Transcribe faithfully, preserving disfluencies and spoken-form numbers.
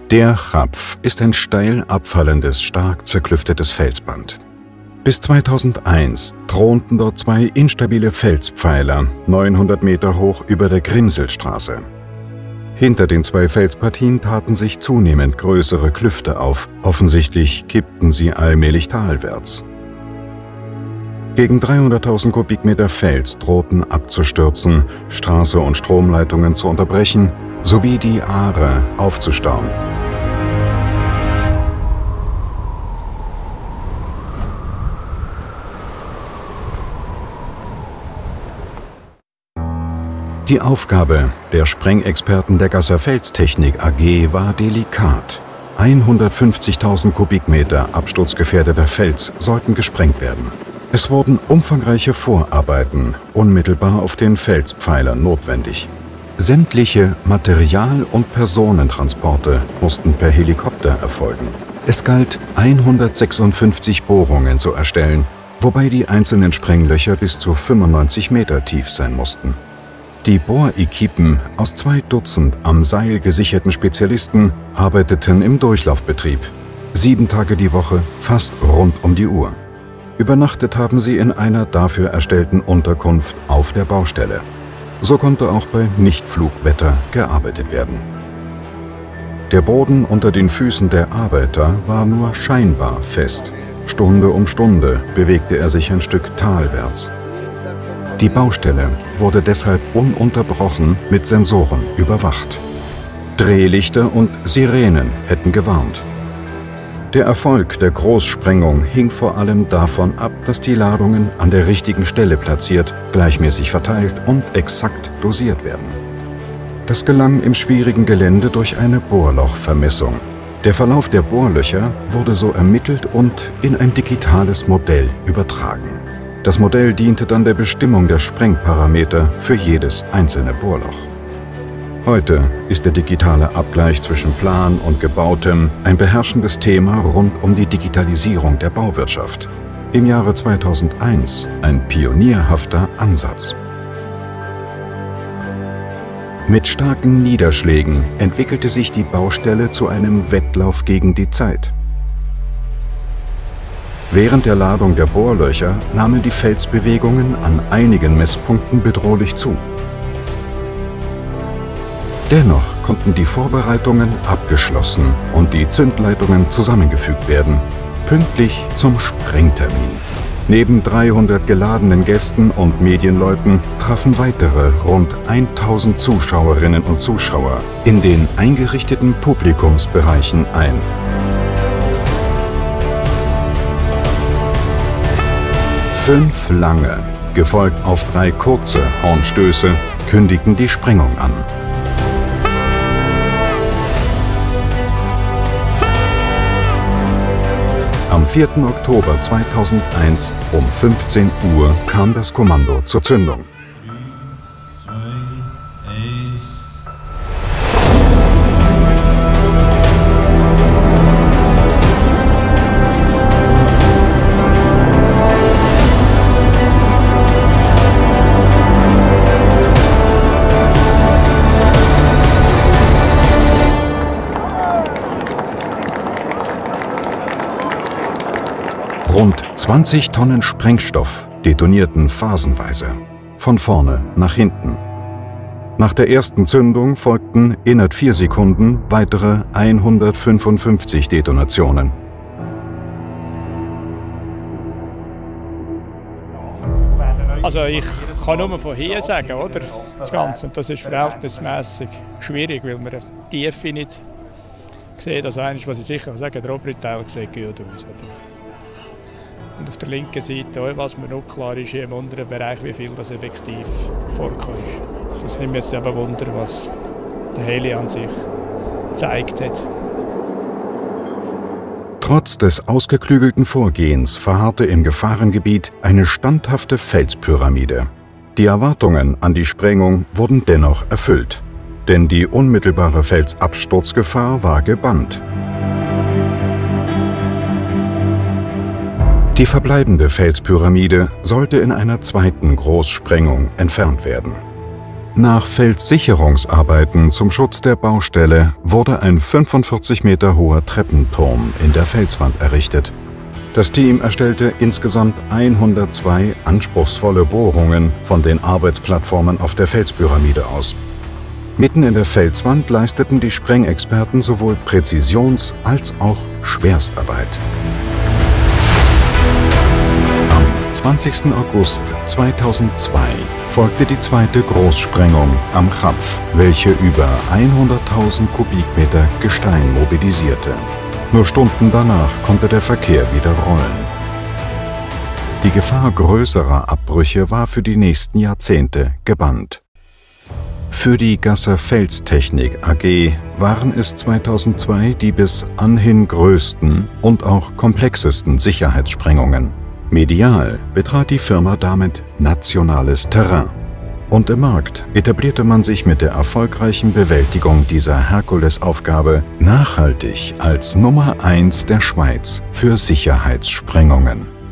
Der Chapf ist ein steil abfallendes, stark zerklüftetes Felsband. Bis zweitausendeins thronten dort zwei instabile Felspfeiler, neunhundert Meter hoch über der Grimselstraße. Hinter den zwei Felspartien taten sich zunehmend größere Klüfte auf. Offensichtlich kippten sie allmählich talwärts. Gegen dreihunderttausend Kubikmeter Fels drohten abzustürzen, Straße und Stromleitungen zu unterbrechen, sowie die Aare aufzustauen. Die Aufgabe der Sprengexperten der Gasser Felstechnik A G war delikat. hundertfünfzigtausend Kubikmeter absturzgefährdeter Fels sollten gesprengt werden. Es wurden umfangreiche Vorarbeiten unmittelbar auf den Felspfeilern notwendig. Sämtliche Material- und Personentransporte mussten per Helikopter erfolgen. Es galt, hundertsechsundfünfzig Bohrungen zu erstellen, wobei die einzelnen Sprenglöcher bis zu fünfundneunzig Meter tief sein mussten. Die Bohrequipen aus zwei Dutzend am Seil gesicherten Spezialisten arbeiteten im Durchlaufbetrieb. Sieben Tage die Woche, fast rund um die Uhr. Übernachtet haben sie in einer dafür erstellten Unterkunft auf der Baustelle. So konnte auch bei Nichtflugwetter gearbeitet werden. Der Boden unter den Füßen der Arbeiter war nur scheinbar fest. Stunde um Stunde bewegte er sich ein Stück talwärts. Die Baustelle wurde deshalb ununterbrochen mit Sensoren überwacht. Drehlichter und Sirenen hätten gewarnt. Der Erfolg der Großsprengung hing vor allem davon ab, dass die Ladungen an der richtigen Stelle platziert, gleichmäßig verteilt und exakt dosiert werden. Das gelang im schwierigen Gelände durch eine Bohrlochvermessung. Der Verlauf der Bohrlöcher wurde so ermittelt und in ein digitales Modell übertragen. Das Modell diente dann der Bestimmung der Sprengparameter für jedes einzelne Bohrloch. Heute ist der digitale Abgleich zwischen Plan und Gebautem ein beherrschendes Thema rund um die Digitalisierung der Bauwirtschaft. Im Jahre zweitausendeins ein pionierhafter Ansatz. Mit starken Niederschlägen entwickelte sich die Baustelle zu einem Wettlauf gegen die Zeit. Während der Ladung der Bohrlöcher nahmen die Felsbewegungen an einigen Messpunkten bedrohlich zu. Dennoch konnten die Vorbereitungen abgeschlossen und die Zündleitungen zusammengefügt werden, pünktlich zum Sprengtermin. Neben dreihundert geladenen Gästen und Medienleuten trafen weitere rund tausend Zuschauerinnen und Zuschauer in den eingerichteten Publikumsbereichen ein. Fünf lange, gefolgt auf drei kurze Hornstöße, kündigten die Sprengung an. Am vierten Oktober zweitausendeins um fünfzehn Uhr kam das Kommando zur Zündung. Rund zwanzig Tonnen Sprengstoff detonierten phasenweise, von vorne nach hinten. Nach der ersten Zündung folgten innerhalb vier Sekunden weitere hundertfünfundfünfzig Detonationen. Also ich kann nur von hier sagen, oder? Das Ganze. Und das ist verhältnismäßig schwierig, weil man die Tiefe nicht sieht. Also eines, was ich sicher sagen kann, der obere Teil sieht gut aus. Und auf der linken Seite, auch, was mir noch klar ist, hier im unteren Bereich, wie viel das effektiv vorgekommen ist. Das nimmt mir jetzt eben Wunder, was der Heli an sich gezeigt hat. Trotz des ausgeklügelten Vorgehens verharrte im Gefahrengebiet eine standhafte Felspyramide. Die Erwartungen an die Sprengung wurden dennoch erfüllt, denn die unmittelbare Felsabsturzgefahr war gebannt. Die verbleibende Felspyramide sollte in einer zweiten Großsprengung entfernt werden. Nach Felssicherungsarbeiten zum Schutz der Baustelle wurde ein fünfundvierzig Meter hoher Treppenturm in der Felswand errichtet. Das Team erstellte insgesamt hundertzwei anspruchsvolle Bohrungen von den Arbeitsplattformen auf der Felspyramide aus. Mitten in der Felswand leisteten die Sprengexperten sowohl Präzisions- als auch Schwerstarbeit. Am zwanzigsten August zweitausendzwei folgte die zweite Großsprengung am Chapf, welche über hunderttausend Kubikmeter Gestein mobilisierte. Nur Stunden danach konnte der Verkehr wieder rollen. Die Gefahr größerer Abbrüche war für die nächsten Jahrzehnte gebannt. Für die Gasser Felstechnik A G waren es zweitausendzwei die bis anhin größten und auch komplexesten Sicherheitssprengungen. Medial betrat die Firma damit nationales Terrain. Und im Markt etablierte man sich mit der erfolgreichen Bewältigung dieser Herkulesaufgabe nachhaltig als Nummer eins der Schweiz für Sicherheitssprengungen.